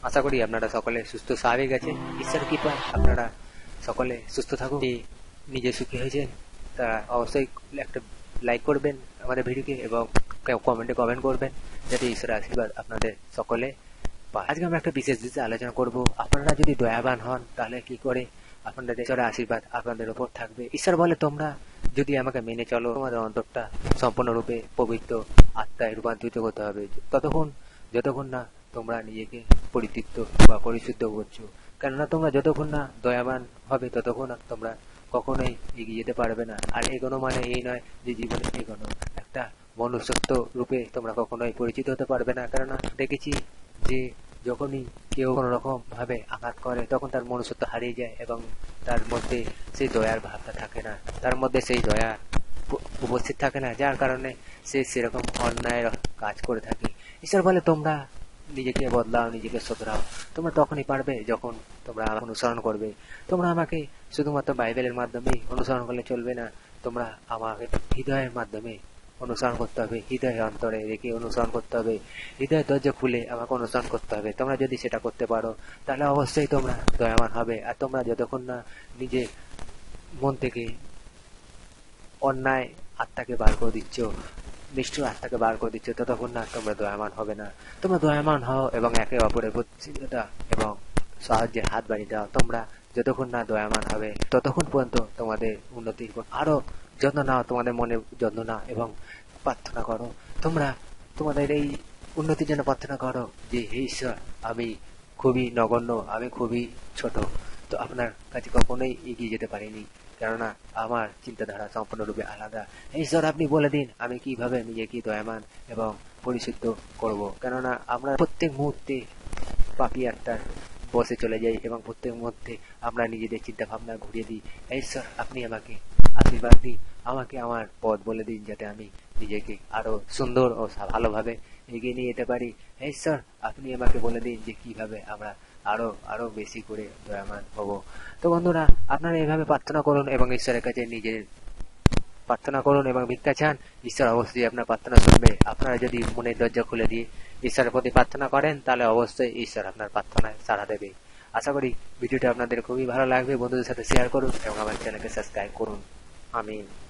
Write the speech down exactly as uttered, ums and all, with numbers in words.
আশা করি আপনারা সকলে সুস্থ স্বাভাবিক আছেন। ঈশ্বর কৃপায় আপনারা সকলে সুস্থ থাকুন। নিজে সুখী হয়েছেন তারা অবশ্যই একটা লাইক করবেন আমাদের ভিডিওকে এবং কমেন্টে কমেন্ট করবেন যাতে ঈশ্বরের আশীর্বাদ আপনাদের সকলে পায়। আজকে আমরা একটা বিশেষ বিষয়ে আলোচনা করব। আপনারা যদি দয়াবান হন তাহলে কি করে আপনাদের ঈশ্বরের আশীর্বাদ আপনাদের উপর থাকবে। ঈশ্বর বলে, তোমরা যদি আমাকে মেনে চলো তোমাদের অন্তরটা সম্পূর্ণরূপে পবিত্র আত্মায় রূপান্তরিত করতে হবে। ততক্ষণ যতক্ষণ না তোমরা নিজেকে পরিতৃপ্ত বা পরিশুদ্ধ করছো। কেননা তোমরা যতক্ষণ না দয়াবান হবে ততক্ষণ তোমরা কখনোই এগিয়ে যেতে পারবে না। আর এগোনো মানে এই নয় যে জীবনে এগোনো, একটা মনুষ্যত্ব রূপে তোমরা কখনোই পরিচিত হতে পারবে না। কেননা দেখেছি যে যখনই কেউ কোনো রকম ভাবে আঘাত করে তখন তার মনুষ্যত্ব হারিয়ে যায় এবং তার মধ্যে সেই দয়ার ভাবটা থাকে না, তার মধ্যে সেই দয়া উপস্থিত থাকে না, যার কারণে সে সেরকম অন্যায়ের কাজ করে থাকে। ঈশ্বর বলে, তোমরা নিজেকে বদলাও, নিজেকে শোধরাও। তোমরা তখনই পারবে যখন তোমরা আমাকে অনুসরণ করবে। তোমরা আমাকে শুধুমাত্র বাইবেলের মাধ্যমেই অনুসরণ করলে চলবে না, তোমরা আমাকে হৃদয়ের মাধ্যমে অনুসরণ করতে হবে। হৃদয় অন্তরে রেখে অনুসরণ করতে হবে, হৃদয়ের দরজা খুলে আমাকে অনুসরণ করতে হবে। তোমরা যদি সেটা করতে পারো তাহলে অবশ্যই তোমরা দয়াবান হবে। আর তোমরা যতক্ষণ না নিজে মন থেকে অন্যায় আত্মাকে বার করে দিচ্ছ, নিষ্ঠুর আত্মাকে বার করে দিচ্ছ, ততক্ষণ না তোমরা দয়াবান হবে না। তোমরা দয়াবান হও এবং একে অপরের প্রতি এবং সাহায্যের হাত বাড়িয়ে দাও। তোমরা যতক্ষণ না দয়াবান হবে ততক্ষণ পর্যন্ত তোমাদের উন্নতির আরো যত্ন নাও, তোমাদের মনে যত্ন নাও এবং প্রার্থনা করো। তোমরা তোমাদের এই উন্নতির জন্য প্রার্থনা করো যে, হে ঈশ্বর, আমি খুবই নগণ্য, আমি খুবই ছোট, তো আপনার কাছে কখনোই এগিয়ে যেতে পারিনি, কেননা আমার চিন্তাধারা সম্পূর্ণরূপে আলাদা। ঈশ্বর, আপনি বলে দিন আমি কিভাবে নিজেকে দয়াবান এবং পরিশুদ্ধ করব। কেননা আমরা প্রত্যেক মুহূর্তে পাপী আত্মার বসে চলে যাই এবং প্রত্যেক মুহূর্তে আমরা নিজেদের চিন্তা ভাবনা ঘুরিয়ে দিই। ঈশ্বর, আপনি আমাকে আশীর্বাদ দিন, আমাকে আমার পথ বলে দিন যাতে আমি নিজেকে আরো সুন্দর ও ভালোভাবে এগিয়ে নিয়ে যেতে পারি। ঈশ্বর, আপনি আমাকে বলে দিন যে কিভাবে আমরা আরো আরো বেশি করে দয়াবান হব। তো বন্ধুরা, আপনারা এইভাবে প্রার্থনা করুন এবং ঈশ্বরের কাছে নিজের প্রার্থনা করুন এবং ভিক্ষা চান। ঈশ্বর অবশ্যই আপনার প্রার্থনা শুনবে। আপনারা যদি মনের দরজা খুলে দিয়ে ঈশ্বরের প্রতি প্রার্থনা করেন তাহলে অবশ্যই ঈশ্বর আপনার প্রার্থনায় সাড়া দেবে। আশা করি ভিডিওটা আপনাদের খুবই ভালো লাগবে। বন্ধুদের সাথে শেয়ার করুন এবং আমার চ্যানেলকে সাবস্ক্রাইব করুন। আমিন।